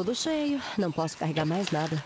Tudo cheio. Não posso carregar mais nada.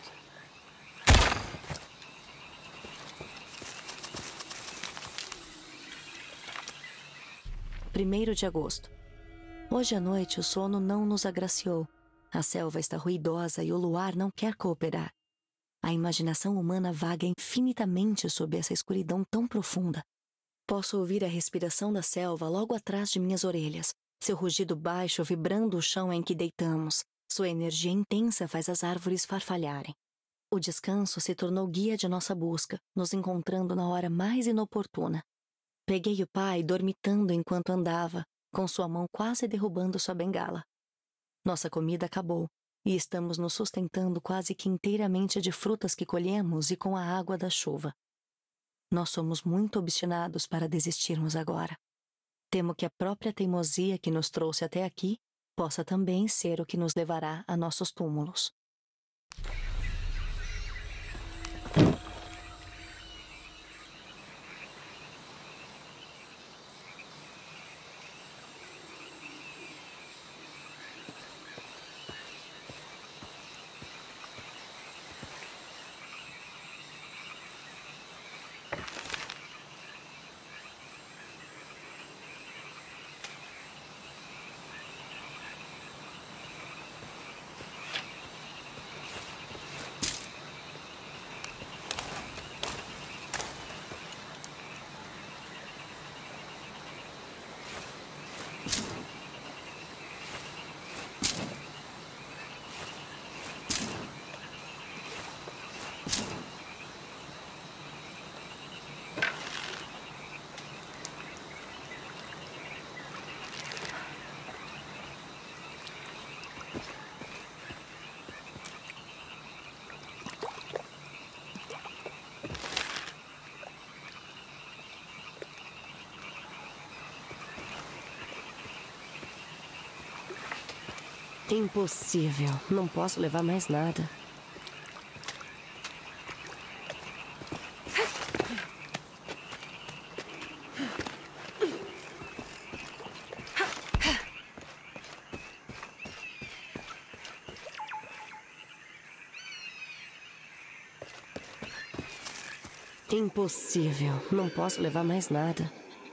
Primeiro de agosto. Hoje à noite o sono não nos agraciou. A selva está ruidosa e o luar não quer cooperar. A imaginação humana vaga infinitamente sob essa escuridão tão profunda. Posso ouvir a respiração da selva logo atrás de minhas orelhas, seu rugido baixo vibrando o chão em que deitamos. Sua energia intensa faz as árvores farfalharem. O descanso se tornou guia de nossa busca, nos encontrando na hora mais inoportuna. Peguei o pai dormitando enquanto andava, com sua mão quase derrubando sua bengala. Nossa comida acabou, e estamos nos sustentando quase que inteiramente de frutas que colhemos e com a água da chuva. Nós somos muito obstinados para desistirmos agora. Temo que a própria teimosia que nos trouxe até aqui possa também ser o que nos levará a nossos túmulos. Impossível. Não posso levar mais nada. Impossível. Não posso levar mais nada.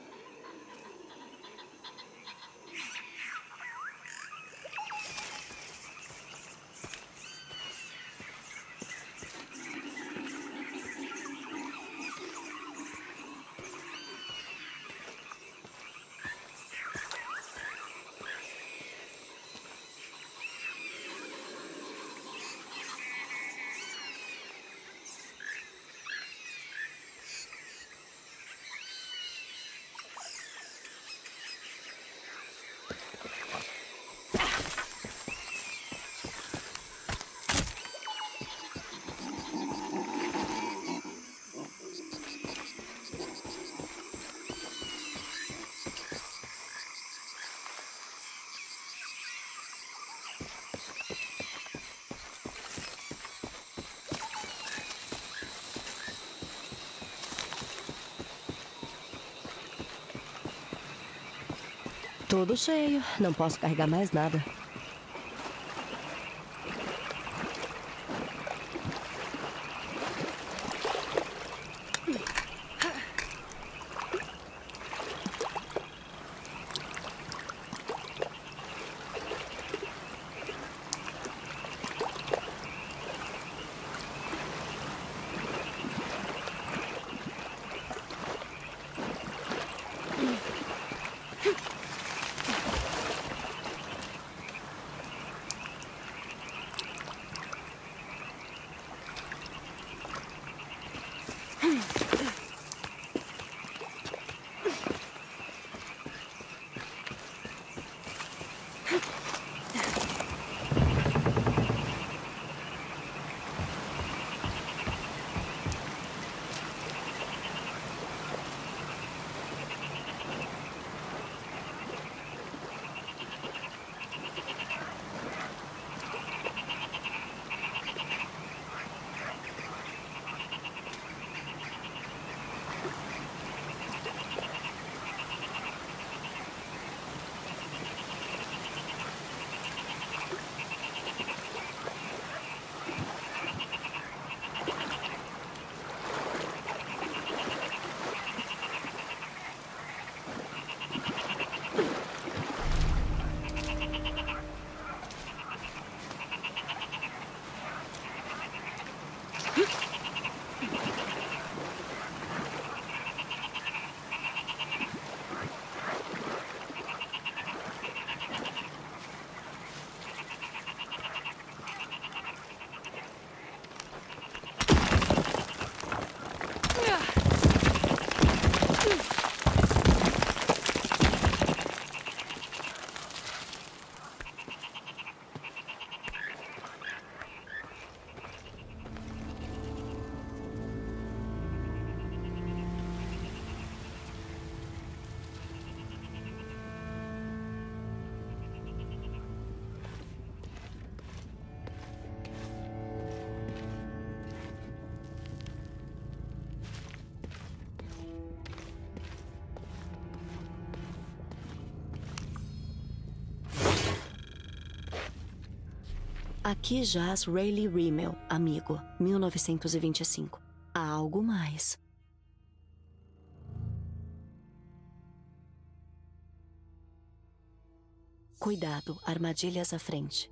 Tudo cheio. Não posso carregar mais nada. Aqui jaz Rayleigh Rimmel, amigo, 1925. Há algo mais. Cuidado, armadilhas à frente.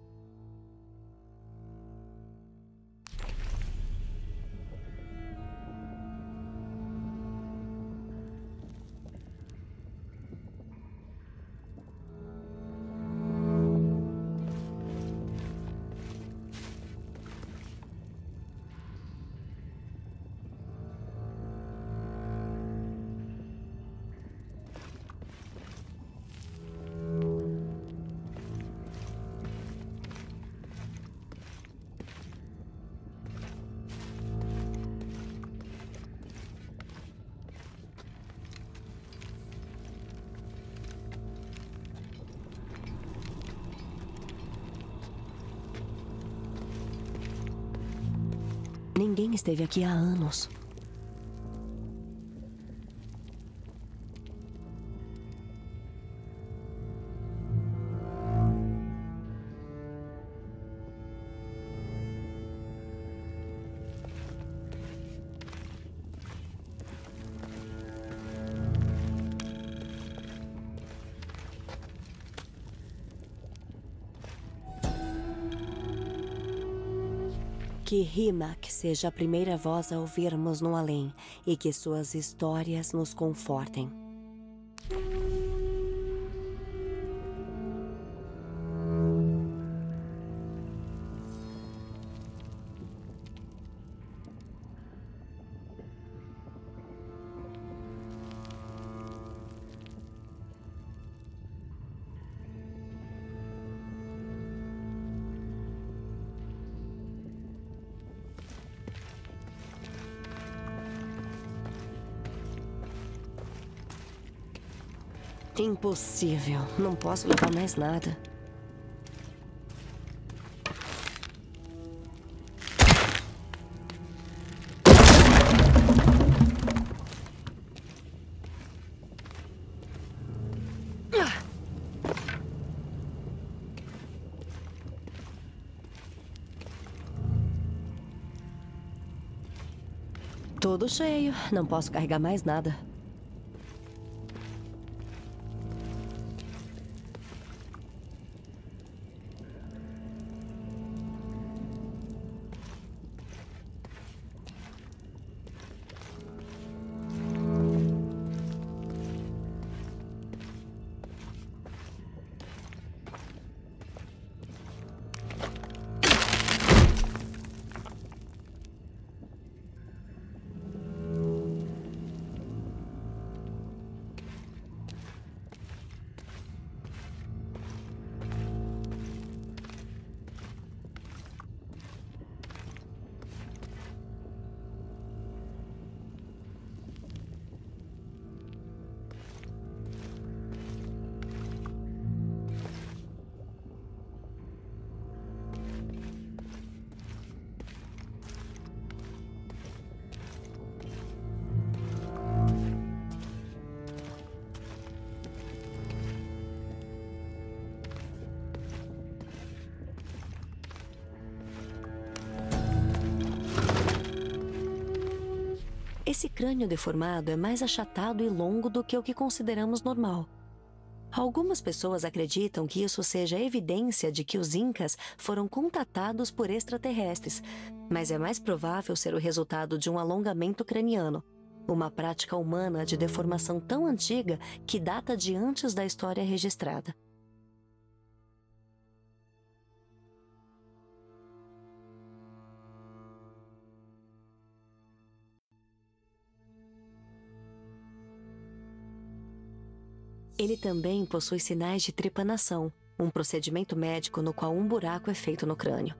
Ninguém esteve aqui há anos. Que Rimac seja a primeira voz a ouvirmos no além e que suas histórias nos confortem. Impossível. Não posso levar mais nada. Tudo cheio. Não posso carregar mais nada. Esse crânio deformado é mais achatado e longo do que o que consideramos normal. Algumas pessoas acreditam que isso seja evidência de que os incas foram contatados por extraterrestres, mas é mais provável ser o resultado de um alongamento craniano, uma prática humana de deformação tão antiga que data de antes da história registrada. Ele também possui sinais de trepanação, um procedimento médico no qual um buraco é feito no crânio.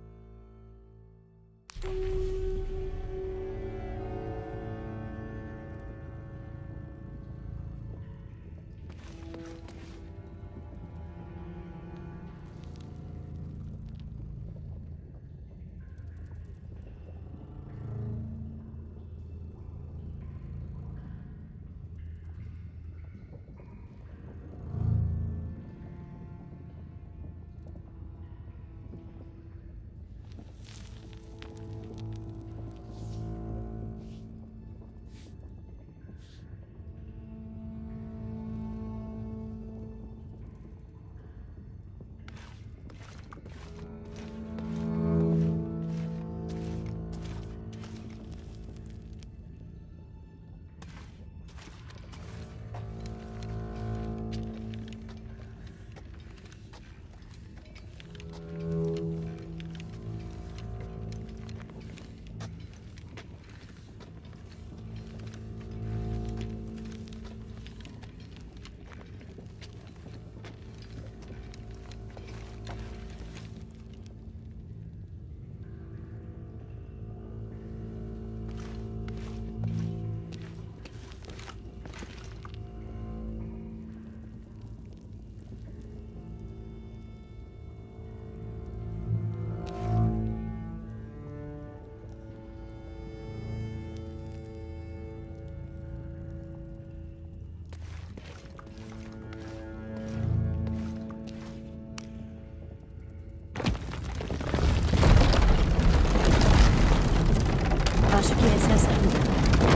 Acho que essa é a saída.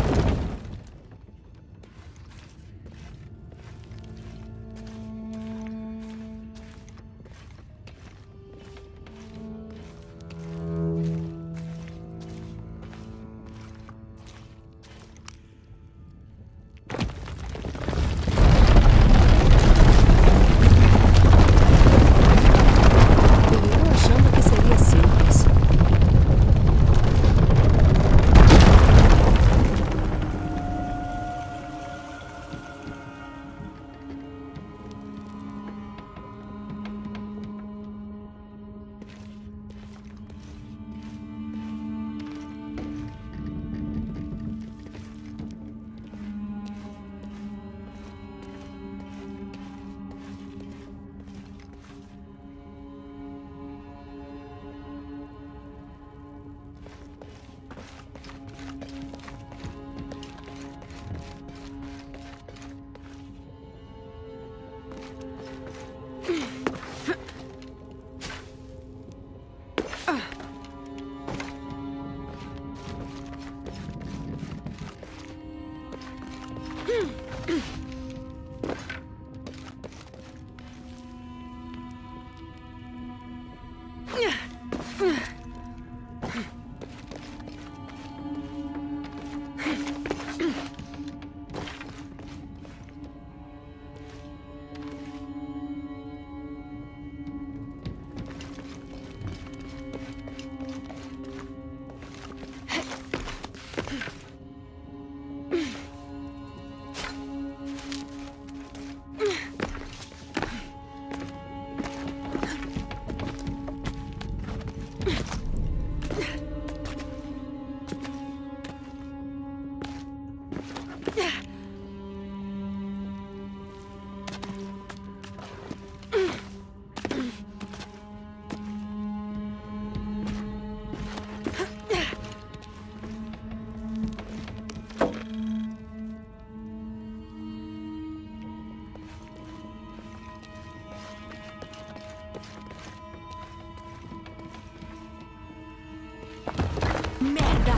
E eu achando que seria simples. Merda!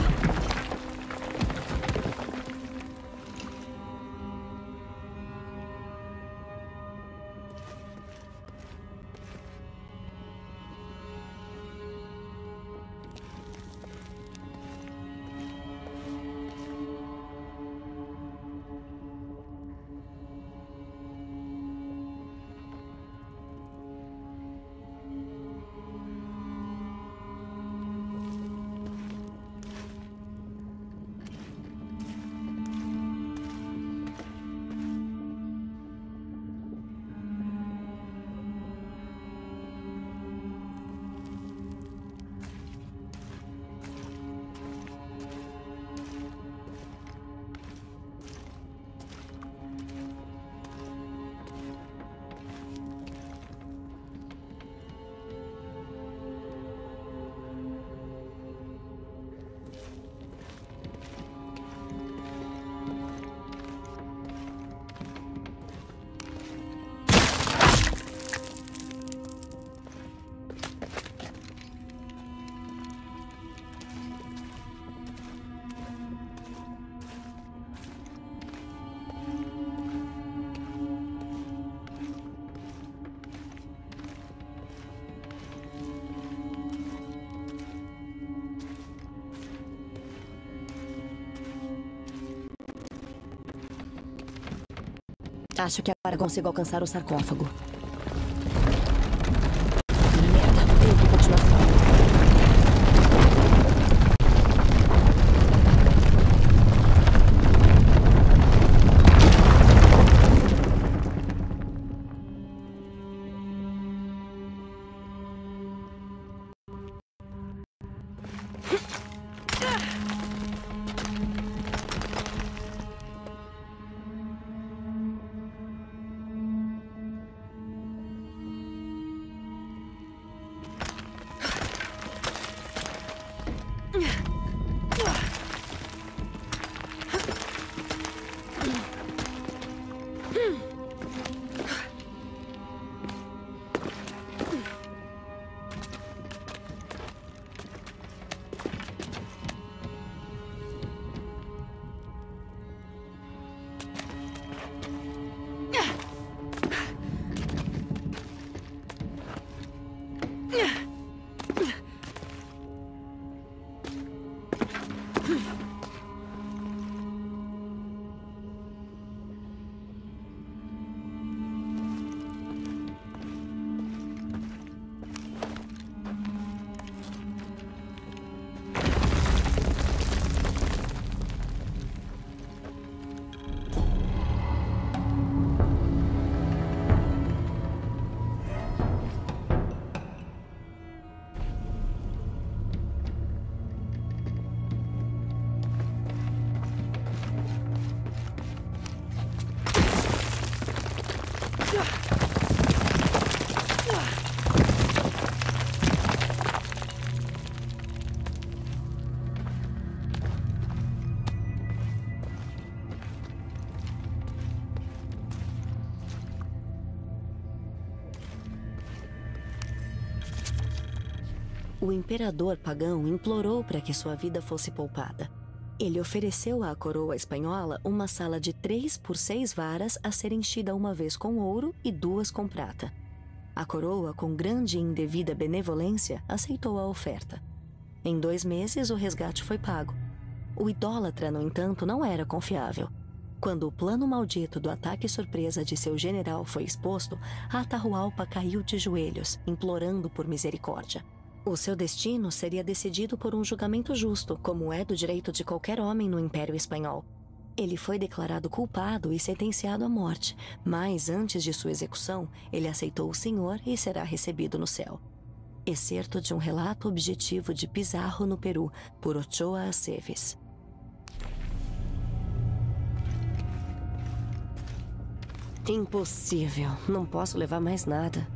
Acho que agora consigo alcançar o sarcófago. Merda, tenho que continuar subindo. O imperador pagão implorou para que sua vida fosse poupada. Ele ofereceu à coroa espanhola uma sala de 3 por 6 varas a ser enchida uma vez com ouro e 2 com prata. A coroa, com grande e indevida benevolência, aceitou a oferta. Em 2 meses, o resgate foi pago. O idólatra, no entanto, não era confiável. Quando o plano maldito do ataque surpresa de seu general foi exposto, Atahualpa caiu de joelhos, implorando por misericórdia. O seu destino seria decidido por um julgamento justo, como é do direito de qualquer homem no Império Espanhol. Ele foi declarado culpado e sentenciado à morte, mas antes de sua execução, ele aceitou o Senhor e será recebido no céu. Excerto de um relato objetivo de Pizarro no Peru, por Ochoa Aceves. Impossível, não posso levar mais nada.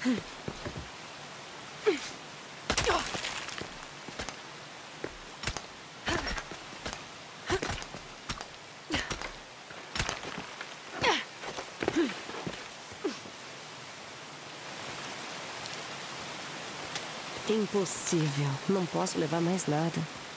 Impossível. Não posso levar mais nada.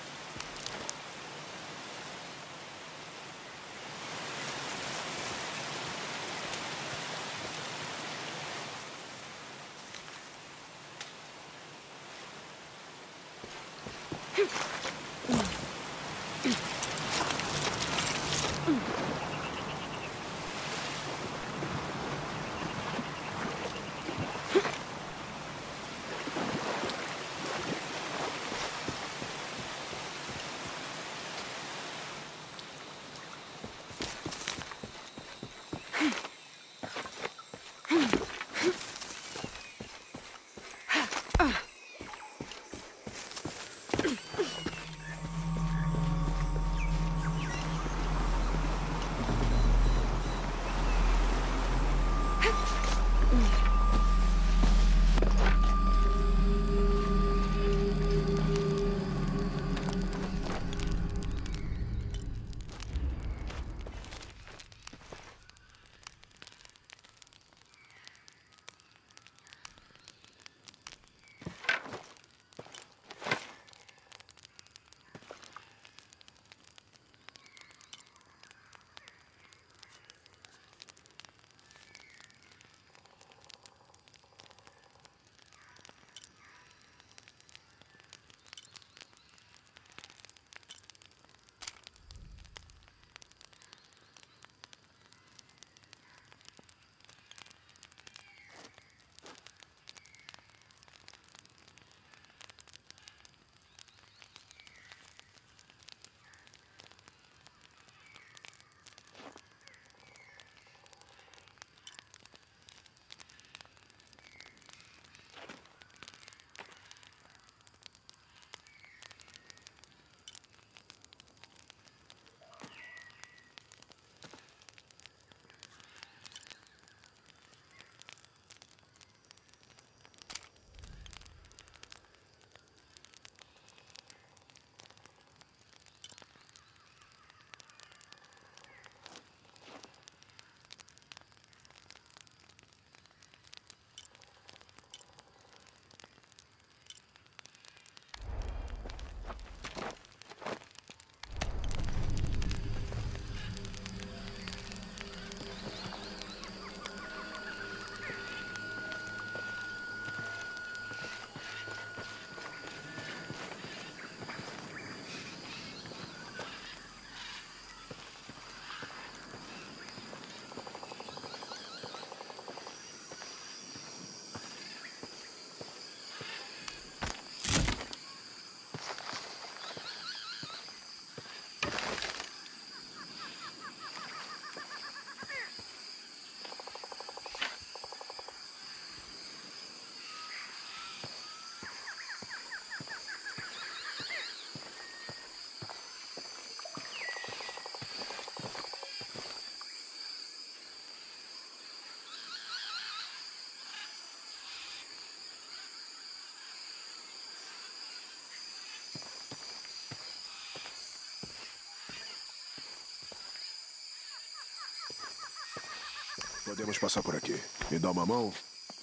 Podemos passar por aqui. Me dá uma mão?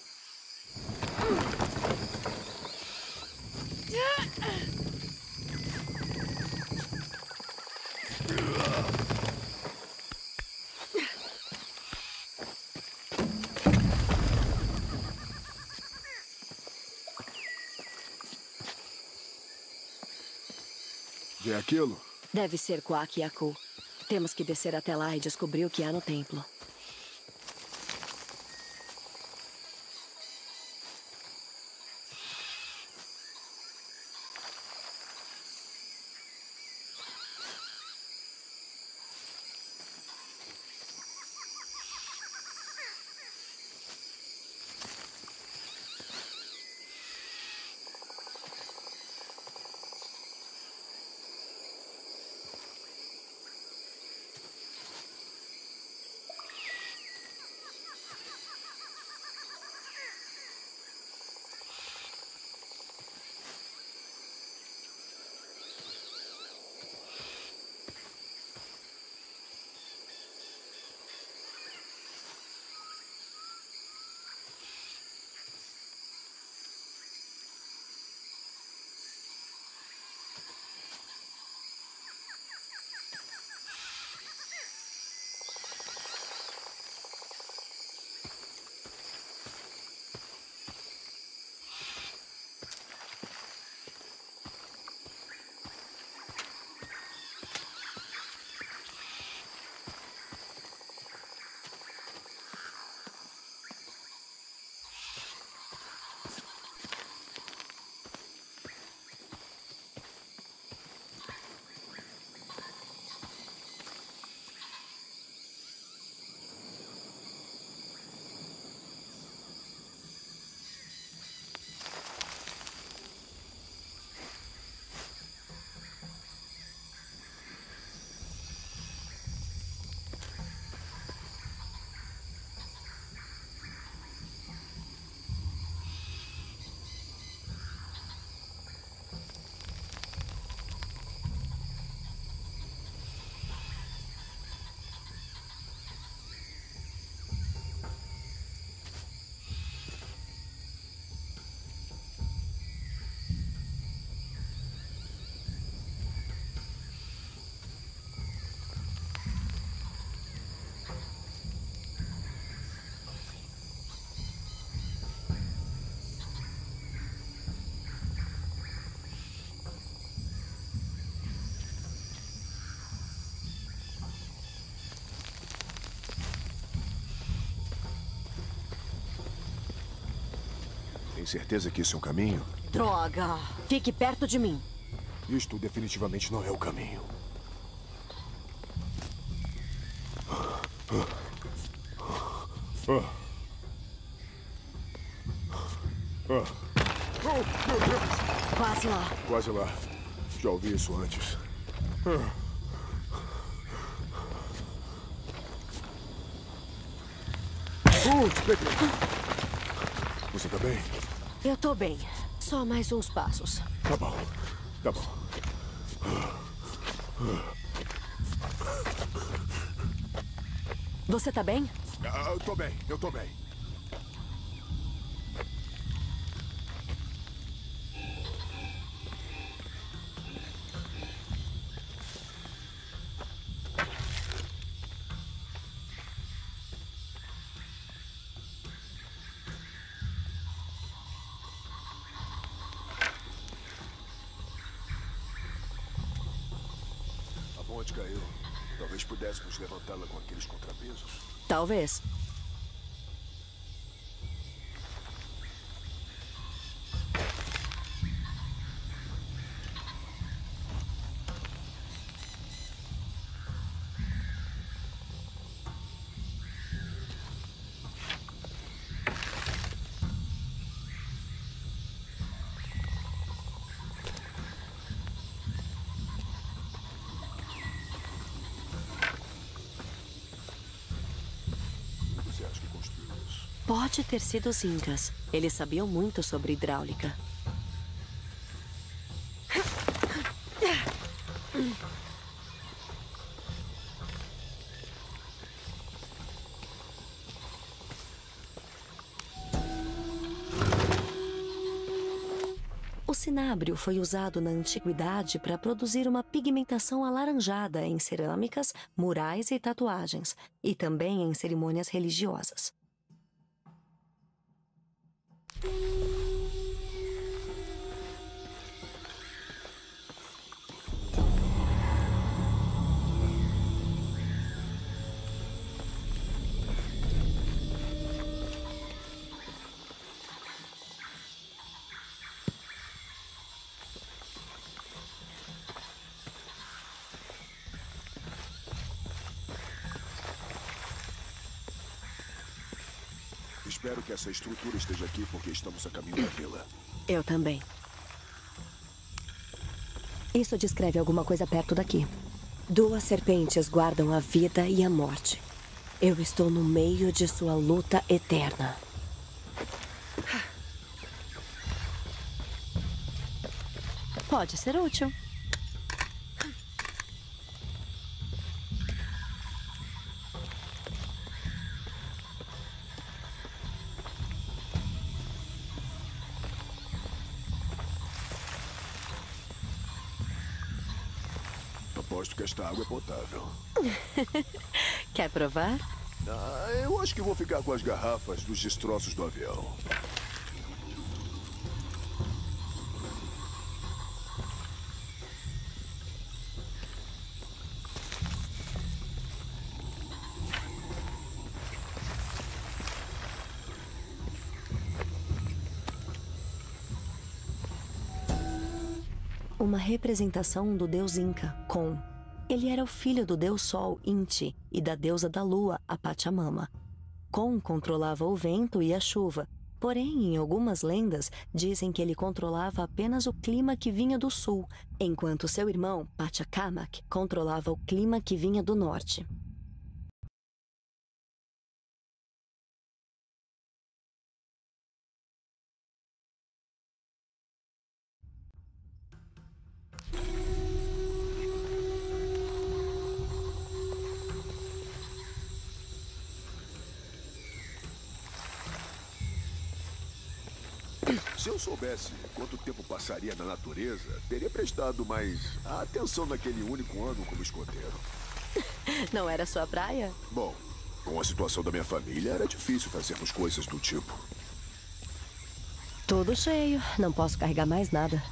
Vê aquilo? Deve ser Kwak Yaku. Temos que descer até lá e descobrir o que há no templo. Tem certeza que isso é um caminho? Droga! Fique perto de mim. Isto definitivamente não é o caminho. Oh, meu Deus! Quase lá. Quase lá. Já ouvi isso antes. Peguei. Você tá bem? Eu tô bem. Só mais uns passos. Tá bom. Tá bom. Você tá bem? Eu tô bem. Eu tô bem. A ponte caiu. Talvez pudéssemos levantá-la com aqueles contrapesos. Talvez. Você acha que construiu isso? Pode ter sido os Incas. Eles sabiam muito sobre hidráulica. O cinábrio foi usado na antiguidade para produzir uma pigmentação alaranjada em cerâmicas, murais e tatuagens, e também em cerimônias religiosas. Espero que essa estrutura esteja aqui porque estamos a caminho da vila. Eu também. Isso descreve alguma coisa perto daqui. 2 serpentes guardam a vida e a morte. Eu estou no meio de sua luta eterna. Pode ser útil. Aposto que esta água é potável. Quer provar? Eu acho que vou ficar com as garrafas dos destroços do avião. Uma representação do deus Inca, Kon. Ele era o filho do deus Sol, Inti, e da deusa da lua, a Pachamama. Kon controlava o vento e a chuva, porém, em algumas lendas, dizem que ele controlava apenas o clima que vinha do sul, enquanto seu irmão, Pachacamac, controlava o clima que vinha do norte. Se eu soubesse quanto tempo passaria na natureza, teria prestado mais atenção naquele único ano como escoteiro. Não era sua praia? Bom, com a situação da minha família, era difícil fazermos coisas do tipo. Tudo cheio. Não posso carregar mais nada.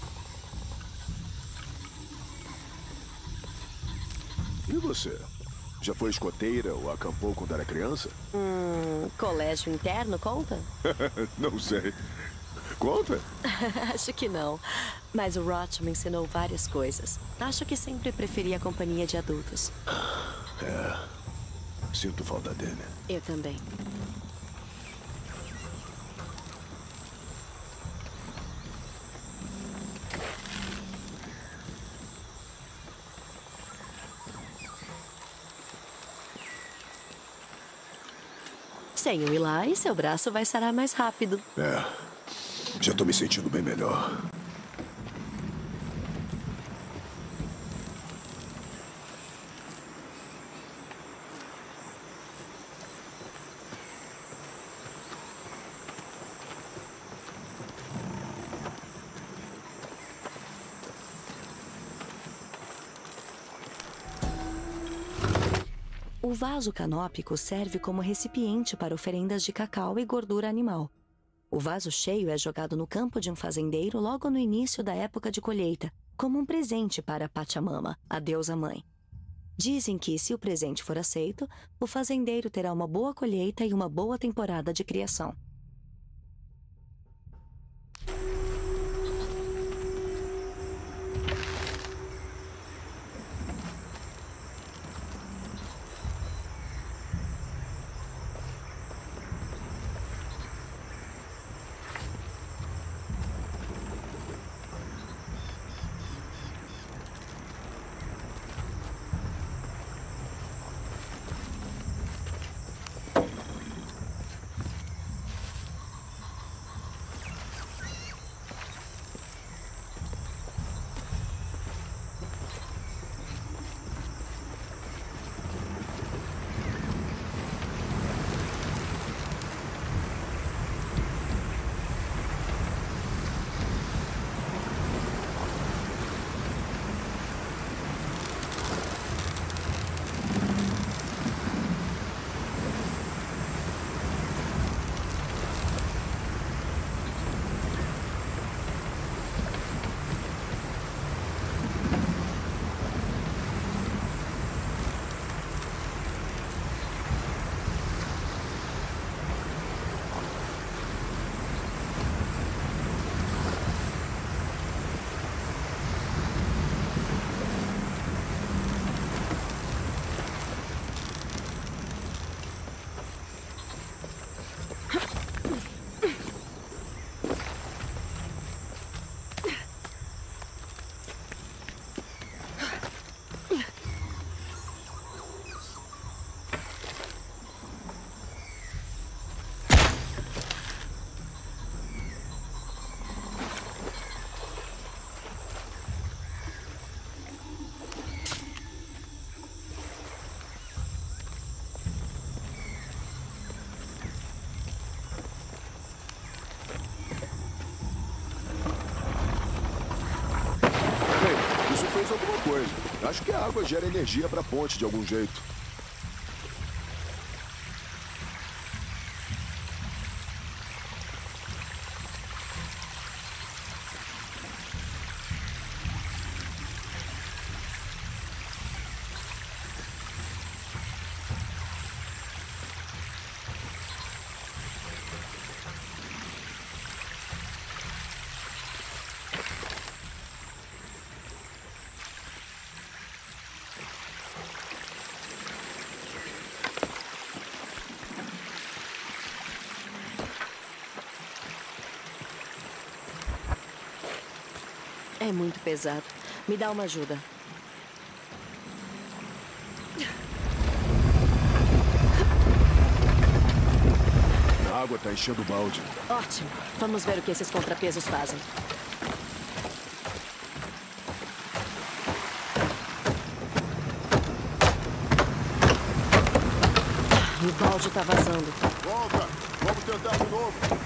E você? Já foi escoteira ou acampou quando era criança? Colégio interno conta? Não sei. Conta? Acho que não. Mas o Roth me ensinou várias coisas. Acho que sempre preferi a companhia de adultos. Sinto falta dele. Eu também. Sem o Eli, seu braço vai sarar mais rápido. Já tô me sentindo bem melhor. O vaso canópico serve como recipiente para oferendas de cacau e gordura animal. O vaso cheio é jogado no campo de um fazendeiro logo no início da época de colheita, como um presente para Pachamama, a deusa mãe. Dizem que, se o presente for aceito, o fazendeiro terá uma boa colheita e uma boa temporada de criação. Fez alguma coisa. Acho que a água gera energia para a ponte de algum jeito. É muito pesado. Me dá uma ajuda. A água tá enchendo o balde. Ótimo. Vamos ver o que esses contrapesos fazem. O balde tá vazando. Volta! Vamos tentar de novo.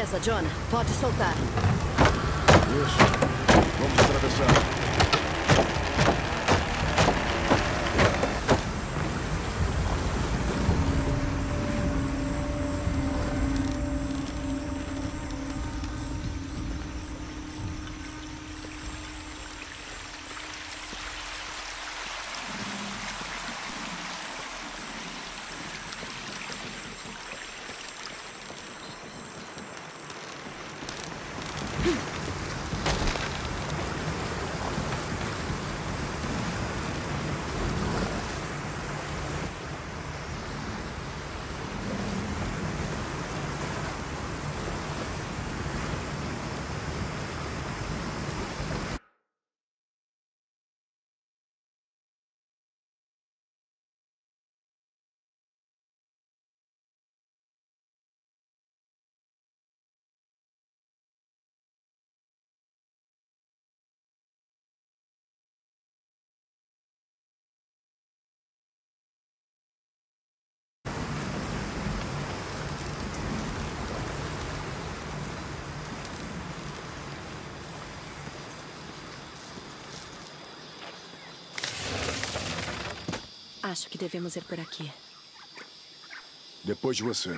Beleza, Jonah. Pode soltar. Isso. Vamos atravessar. Acho que devemos ir por aqui. Depois de você.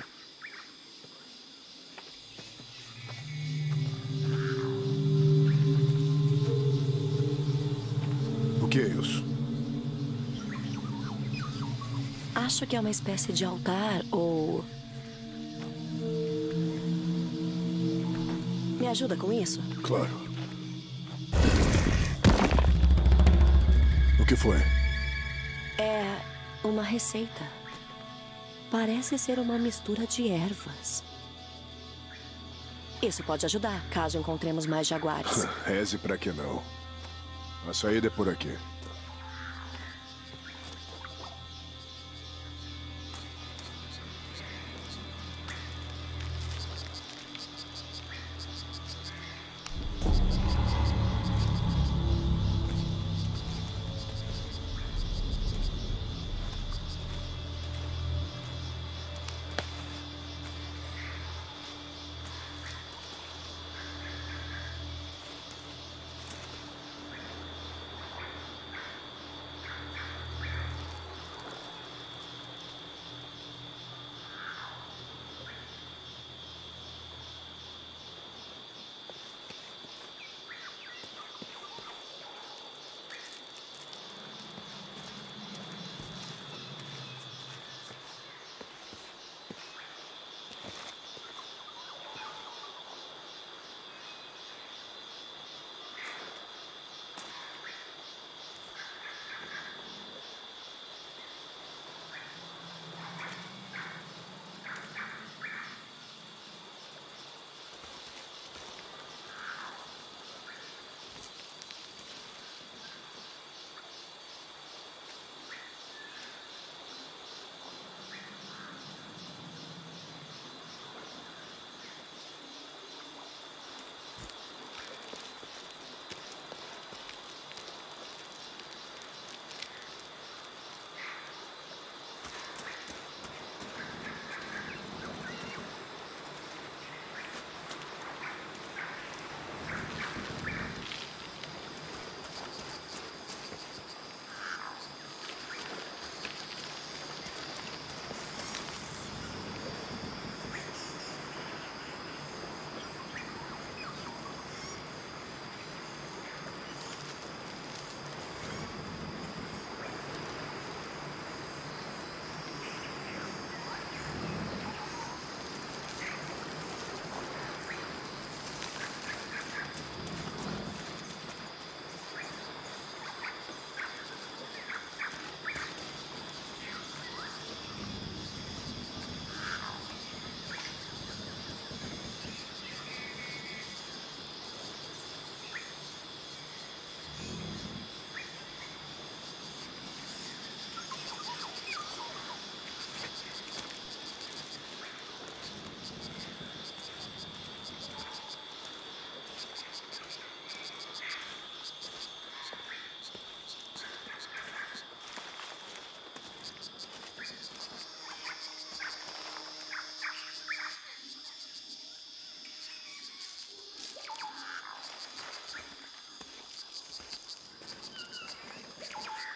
O que é isso? Acho que é uma espécie de altar ou... Me ajuda com isso? Claro. O que foi? É uma receita. Parece ser uma mistura de ervas. Isso pode ajudar, caso encontremos mais jaguares. Reze pra que não. A saída é por aqui.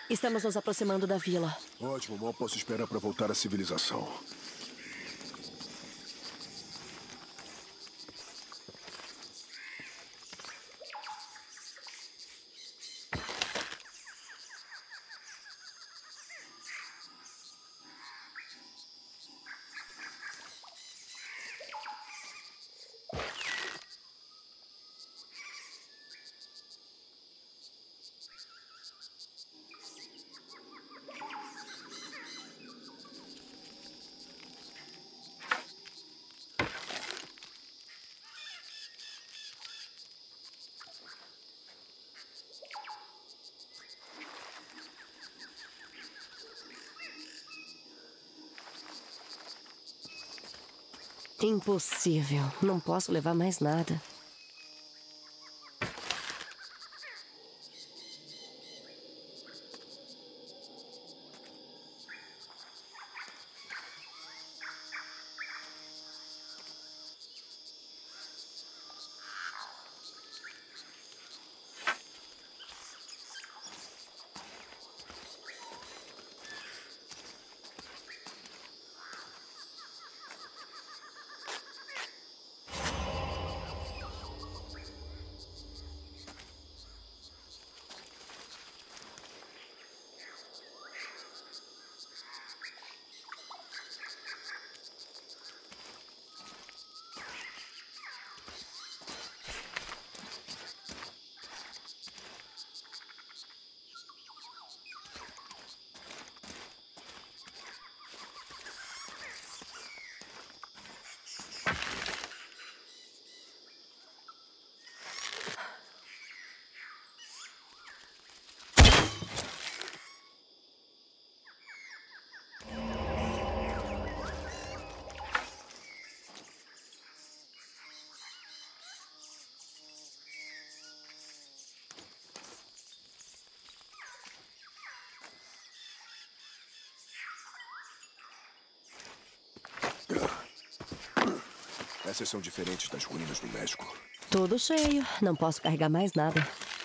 Estamos nos aproximando da vila. Ótimo, mal posso esperar para voltar à civilização. Impossível. Não posso levar mais nada. Essas são diferentes das ruínas do México. Tudo cheio. Não posso carregar mais nada.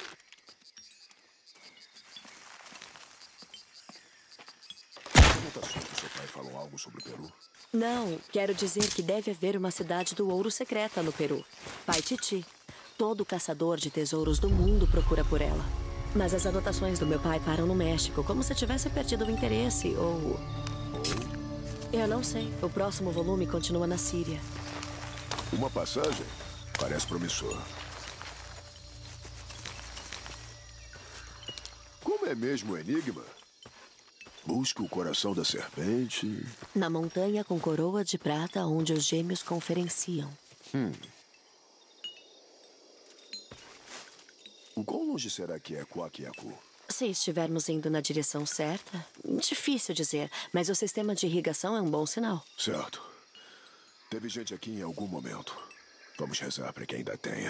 As anotações do seu pai falam algo sobre o Peru? Não, quero dizer que deve haver uma cidade do ouro secreta no Peru. Paititi. Todo caçador de tesouros do mundo procura por ela. Mas as anotações do meu pai param no México, como se tivesse perdido o interesse, ou... Eu não sei. O próximo volume continua na Síria. Uma passagem? Parece promissor. Como é mesmo o enigma? Busque o coração da serpente... Na montanha com coroa de prata onde os gêmeos conferenciam. O quão longe será que é Coaquiacu? Se estivermos indo na direção certa, difícil dizer, mas o sistema de irrigação é um bom sinal. Certo. Teve gente aqui em algum momento. Vamos rezar para que ainda tenha.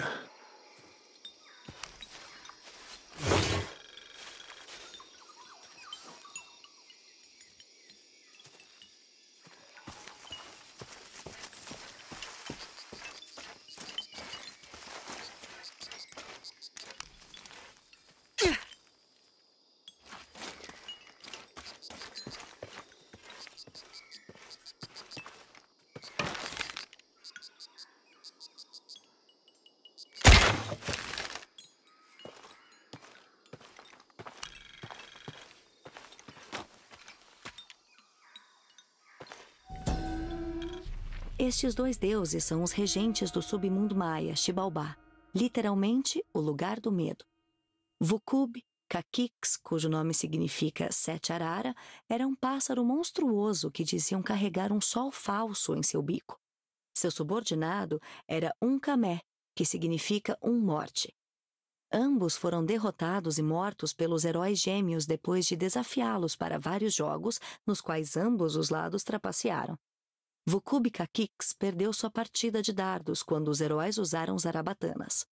Estes dois deuses são os regentes do submundo maia, Xibalbá, literalmente o lugar do medo. Vucub Caquix, cujo nome significa Sete Arara, era um pássaro monstruoso que diziam carregar um sol falso em seu bico. Seu subordinado era Uncamé, que significa morte. Ambos foram derrotados e mortos pelos heróis gêmeos depois de desafiá-los para vários jogos, nos quais ambos os lados trapacearam. Vucub Caquix perdeu sua partida de dardos quando os heróis usaram zarabatanas.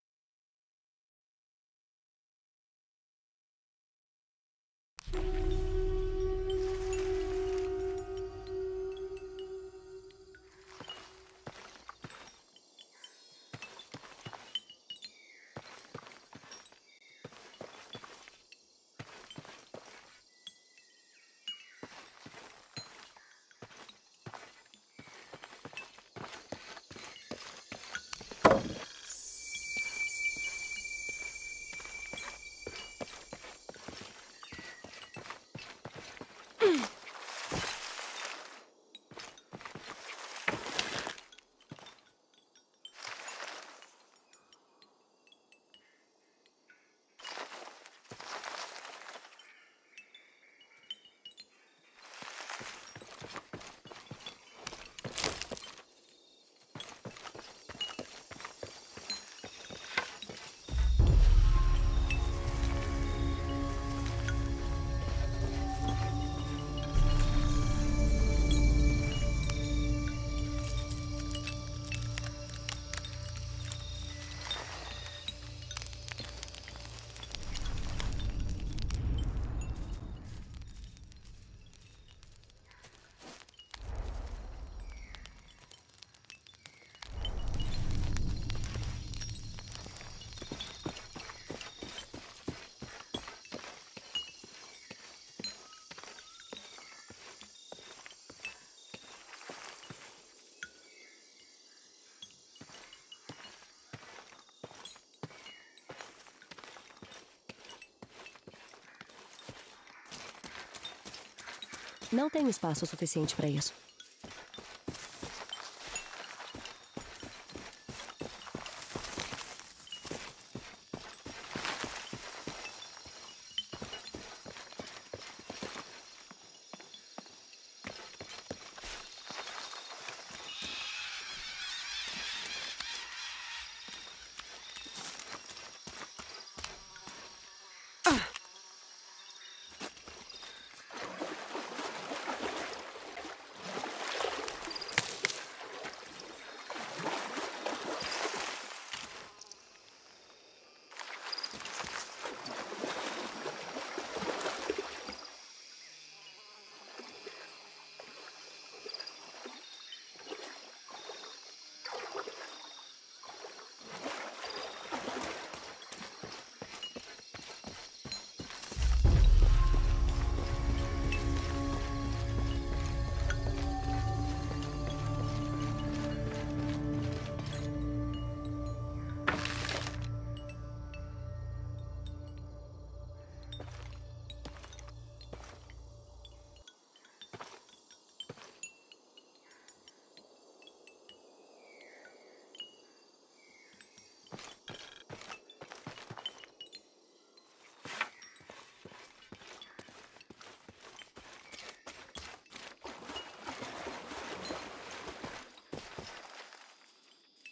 Não tenho espaço suficiente para isso.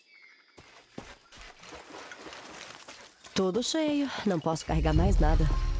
Tudo cheio. Não posso carregar mais nada.